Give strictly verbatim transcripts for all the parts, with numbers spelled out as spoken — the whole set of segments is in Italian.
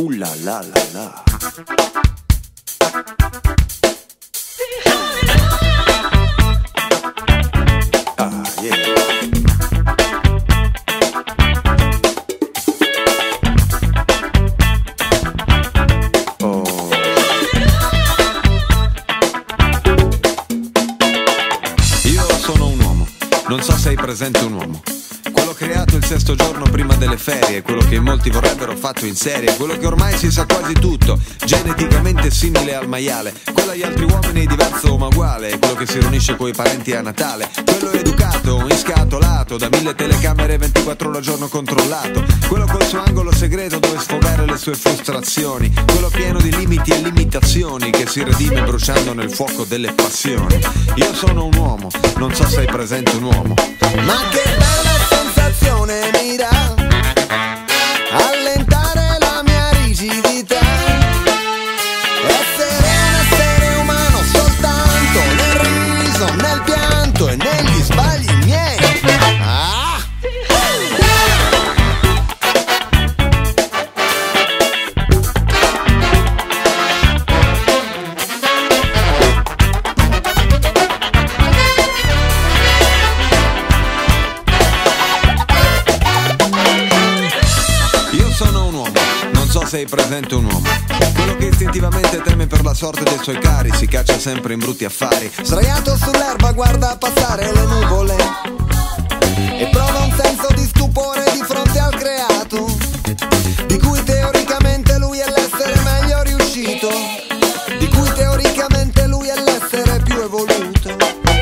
Uh la la la la. Ah, yeah. Non so se hai presente un uomo, quello creato il sesto giorno prima delle ferie, quello che in molti vorrebbero fatto in serie, quello che ormai si sa quasi tutto, geneticamente simile al maiale, quello agli altri uomini diverso ma uguale, quello che si riunisce coi parenti a Natale, quello educato, inscatolato, da mille telecamere ventiquattro ore al giorno controllato, quello col suo angolo segreto dove sfogare le sue frustrazioni, quello pieno di limiti e limitazioni che si redime bruciando nel fuoco delle passioni. Io sono un uomo, non so se hai presente un uomo. Ma che bella sensazione mi dà allentare la mia rigidità, essere un essere umano soltanto nel riso, nel pianto e negli sbagli miei. Ah! Sei presente un uomo, quello che istintivamente teme per la sorte dei suoi cari, si caccia sempre in brutti affari, sdraiato sull'erba guarda passare le nuvole e prova un senso di stupore di fronte al creato, di cui teoricamente lui è l'essere meglio riuscito, di cui teoricamente lui è l'essere più evoluto.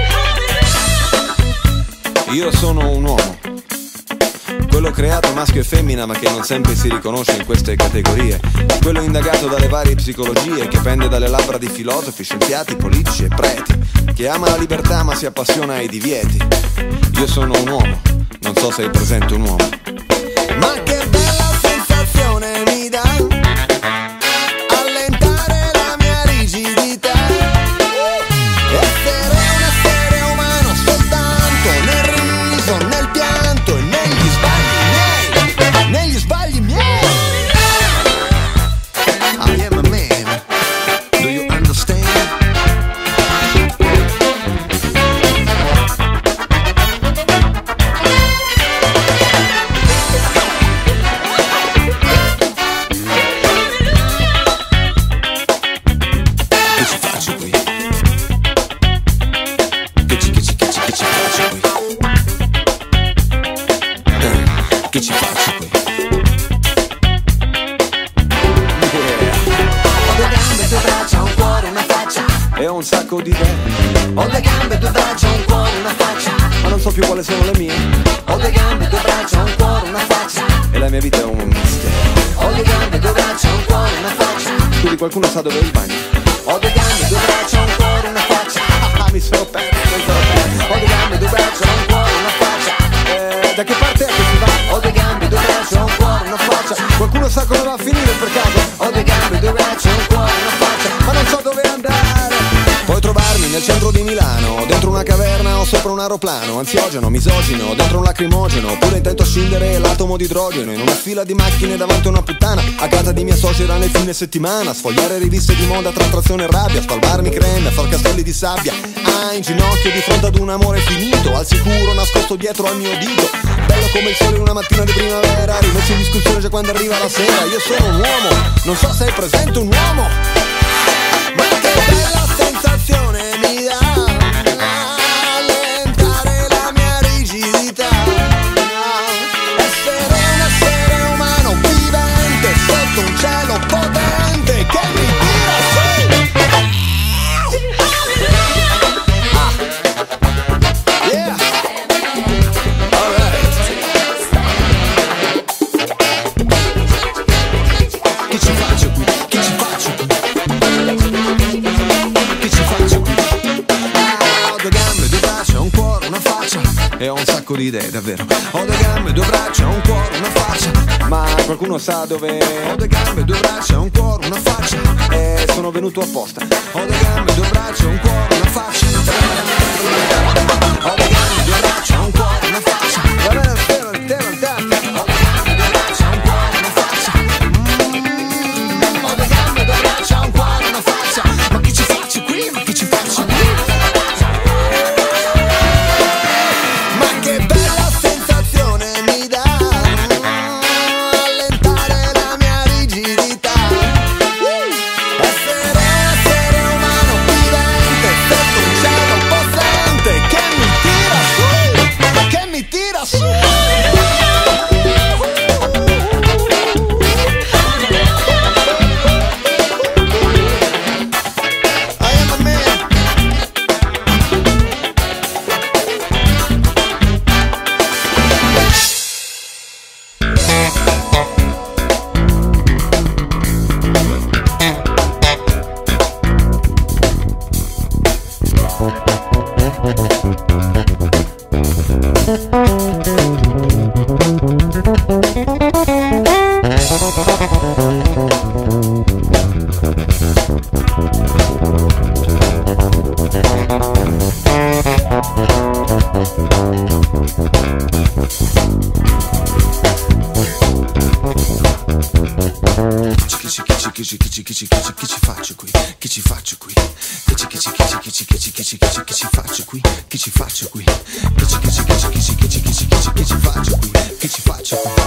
Io sono un uomo, quello creato maschio e femmina ma che non sempre si riconosce in queste categorie, quello indagato dalle varie psicologie, che pende dalle labbra di filosofi, scienziati, politici e preti, che ama la libertà ma si appassiona ai divieti. Io sono un uomo, non so se hai presente un uomo. Ma che bella sensazione mi dà allentare la mia rigidità, essere un essere umano soltanto nel riso, nel pianto e negli sbagli negli sbagli miei. I am a man, do you understand? Che ci faccio qui? Che ci, che ci, che ci, che ci faccio qui? Eh, che ci faccio qui? E ho un sacco di idee. Ho le gambe, due braccia, un cuore, una faccia, ma non so più quali sono le mie. ho le gambe, due braccia, un cuore, una faccia, E la mia vita è un mistero. ho le gambe, due braccia, un cuore, una faccia, Quindi qualcuno sa dove è il bagno? ho le gambe, due braccia, un cuore, una faccia, Ah, mi sono perso, mi sono perso. ho le gambe, due braccia, un cuore, una faccia, Eh, da che parte è che si va? ho le gambe, due braccia, un cuore, una faccia, Qualcuno sa come va a finire per caso? ho le gambe, due braccia, un cuore, una faccia, Ma non so dove andare. Puoi trovarmi nel centro di Milano, dentro una caverna o sopra un aeroplano, ansiogeno, misogino, dentro un lacrimogeno, oppure intento a scindere l'atomo di idrogeno, in una fila di macchine davanti a una puttana, a casa di mia suocera nel fine settimana, sfogliare riviste di moda tra trazione e rabbia, spalmarmi creme, far castelli di sabbia, ah, in ginocchio di fronte ad un amore finito, al sicuro nascosto dietro al mio dito, bello come il sole in una mattina di primavera, rimesso in discussione già quando arriva la sera. Io sono un uomo, non so se hai presente un uomo. ma che bella sensazione mi dà allentare la mia rigidità, essere un essere umano vivente sotto un cielo potente che mi tira su. Ah. Yeah. All right. Che ci faccio qui? Che ci faccio qui? Che ci faccio qui? Ah, ho due gambe, due braccia, un cuore, una faccia. E ho un sacco di idee, davvero. Ho due gambe, due braccia, un cuore, una faccia. Ma qualcuno sa dove? Ho due gambe, due braccia, un cuore, una faccia. E sono venuto apposta. Ho due gambe, due braccia, un cuore, una faccia. Ho due gambe, due braccia, un cuore, una faccia. Va bene, spero, intero, intero. Ho due gambe, due braccia, un cuore, una faccia. Mm. che ci, che ci, che ci, che ci, che ci faccio qui? Che ci faccio qui? Che ci, che ci, che ci, che ci, che ci, che ci, che ci, che ci faccio qui? Che ci faccio qui? Che ci, che ci, che ci, che ci, che ci, che ci, che ci, che ci faccio qui? Che ci faccio qui?